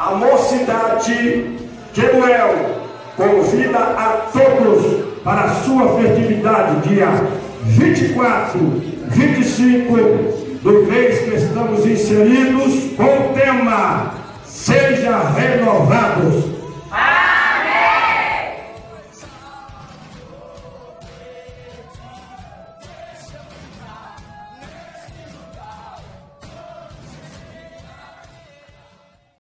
A mocidade Queruel convida a todos para a sua festividade, dia 24, 25 do mês que estamos inseridos, com o tema Seja Renovados.